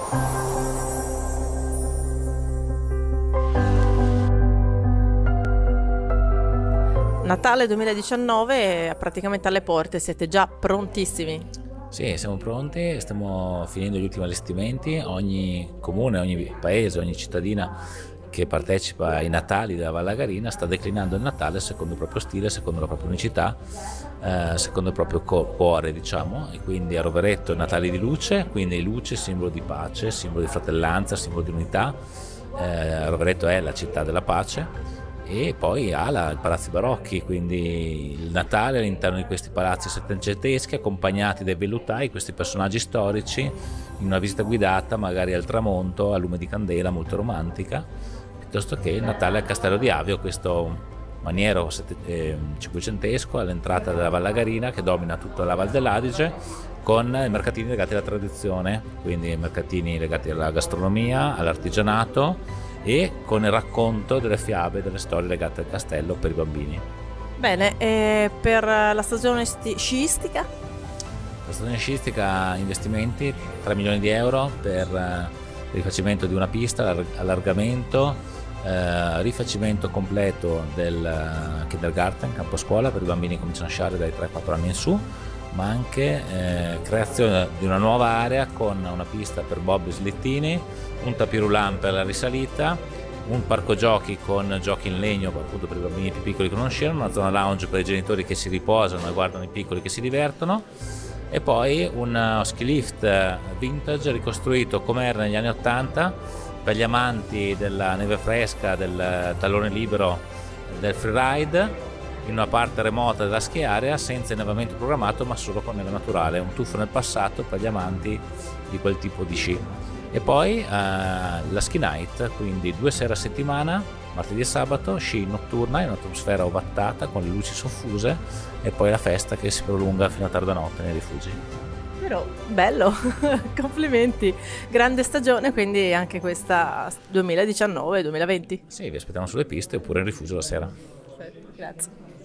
Natale 2019 è praticamente alle porte, siete già prontissimi? Sì, siamo pronti, stiamo finendo gli ultimi allestimenti. Ogni comune, ogni paese, ogni cittadina che partecipa ai Natali della Vallagarina sta declinando il Natale secondo il proprio stile, secondo la propria unicità, secondo il proprio cuore, diciamo. E quindi a Rovereto Natali di luce, quindi luce, simbolo di pace, simbolo di fratellanza, simbolo di unità. Rovereto è la città della pace. E poi Ala, i palazzi barocchi, quindi il Natale all'interno di questi palazzi settecenteschi accompagnati dai vellutai, questi personaggi storici, in una visita guidata magari al tramonto, a lume di candela molto romantica, piuttosto che il Natale al Castello di Avio, questo maniero cinquecentesco all'entrata della Vallagarina che domina tutta la Val dell'Adige, con i mercatini legati alla tradizione, quindi mercatini legati alla gastronomia, all'artigianato, e con il racconto delle fiabe, delle storie legate al castello per i bambini. Bene, e per la stagione sciistica? La stagione sciistica, investimenti 3 milioni di euro per il rifacimento di una pista, allargamento, rifacimento completo del kindergarten, campo scuola per i bambini che cominciano a sciare dai 3-4 anni in su, ma anche creazione di una nuova area con una pista per bob e slittini, un tapirulan per la risalita, un parco giochi con giochi in legno appunto per i bambini più piccoli che non sciano, una zona lounge per i genitori che si riposano e guardano i piccoli che si divertono, e poi uno ski lift vintage ricostruito come era negli anni 80 per gli amanti della neve fresca, del tallone libero, del freeride, in una parte remota della ski area senza innevamento programmato ma solo con neve naturale, un tuffo nel passato per gli amanti di quel tipo di sci. E poi la ski night, quindi 2 sere a settimana, martedì e sabato, sci notturna in un'atmosfera ovattata con le luci soffuse, e poi la festa che si prolunga fino a tarda notte nei rifugi. Però bello, complimenti, grande stagione, quindi anche questa 2019-2020. Sì, vi aspettiamo sulle piste oppure in rifugio la sera. Perfetto, grazie.